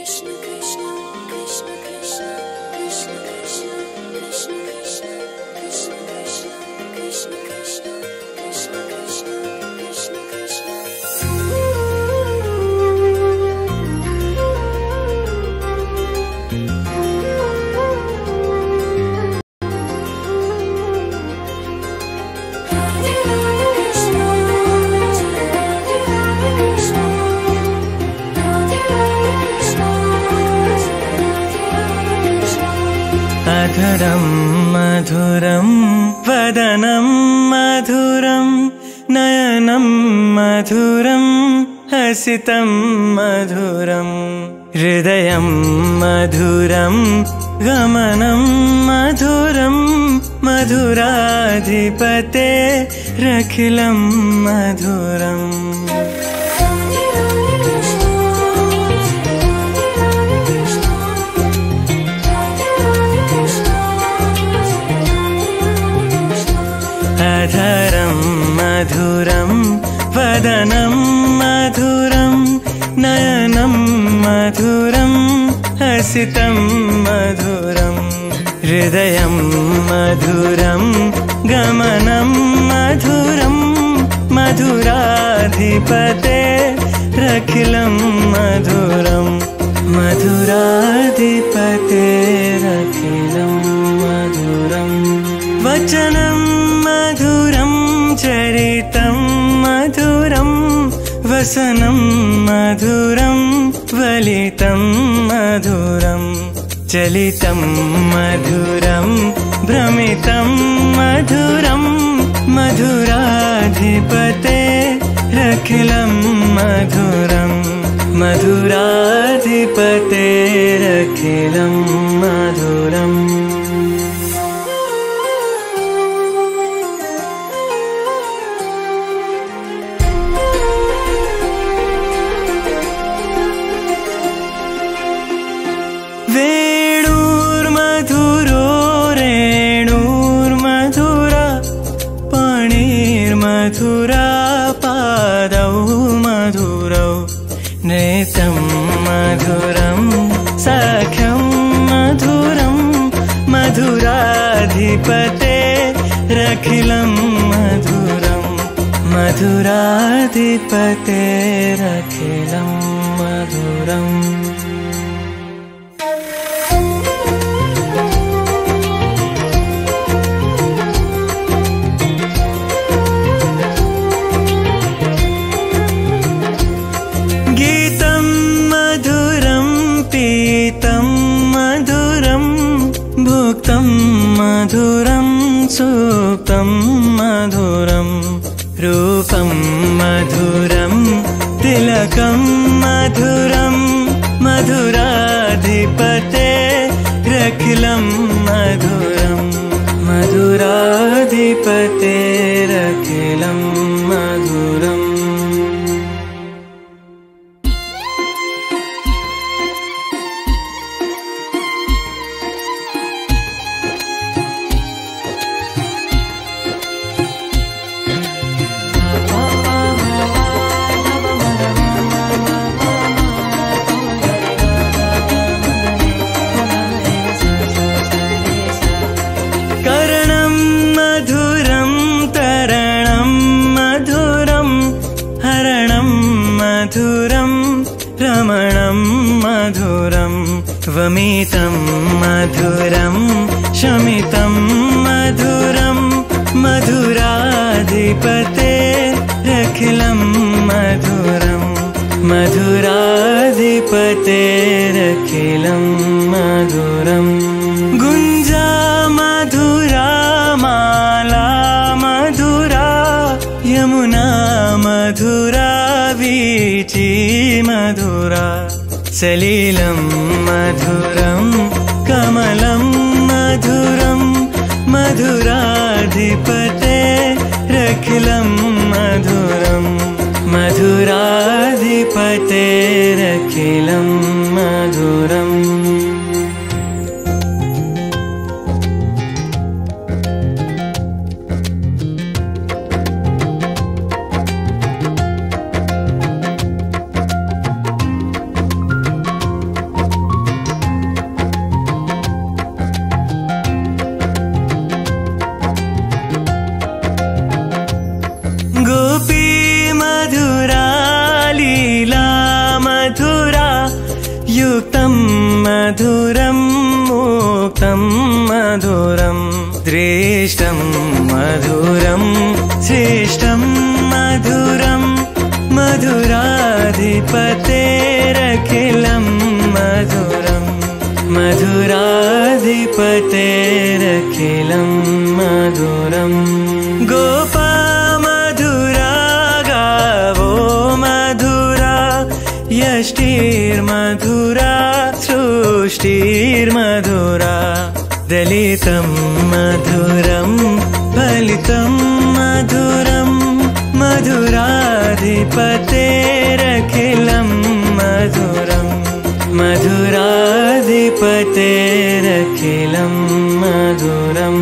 अधरं मधुरं वदनं मधुरं नयनं मधुरं हसितं मधुरं हृदयं मधुरं गमनं मधुरं मधुराधिपते रखिलं मधुरम् अधरं मधुरं वदनं मधुरं नयनं मधुरं हसितं मधुरं हृदयं मधुरं गमनं मधुरं मधुराधिपते रखिलं मधुरं मधुराधिपते रखिलं मधुरं वचनं मधुरं चरितं मधुरं वसनं मधुरं वलितं मधुरं चलितं मधुरं भ्रमितं मधुरं मधुराधिपते रखिलं मधुरं मधुराधिपते रखिलं मधुरम् वेणुर्मधुरो रेणुर्मधुरा पाणिर्मधुरा पादौ मधुरौ नेतं मधुरं सख्यं मधुरं मधुराधिपते रखिलं मधुरं मधुराधिपते रखिलं मधुरम् गीतं मधुरं पीतं मधुरं भुक्तं मधुरं सुप्तं मधुरं रूपं मधुरं तिलकं मधुरं मधुराधिपते रखिलं मधुरं मधुराधिपते रखिलं मधुरम् करणं मधुरं तरणं मधुरं हरणं मधुरं रमणं मधुरं वमितं मधुरं शमितं मधुरं मधुराधिपते रखिलं मधुरं मधुराधिपते रखिलं मधुरम् गुञ्जा मधुरा माला मधुरा यमुना मधुरा वीची मधुरा सलिलं मधुरं कमलं मधुरं मधुराधिपते रखिलं मधुरं मधुराधिपते रखिलं मधुरम् मधुरं दृष्टं मधुरं श्रेष्ठं मधुरं मधुराधिपतेरखिलं मधुरं मधुराधिपतेरखिलं मधुरं गोपा मधुरा गावो मधुरा यष्टिर्मधुरा सृष्टिर्मधुरा दलितं मधुरं फलितं मधुरं मधुराधिपतेरखिलं मधुरं मधुराधिपतेरखिलं मधुरं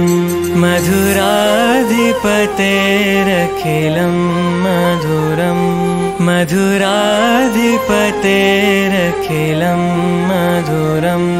मधुराधिपतेरखिलं मधुरं मधुराधिपतेरखिलं मधुरम्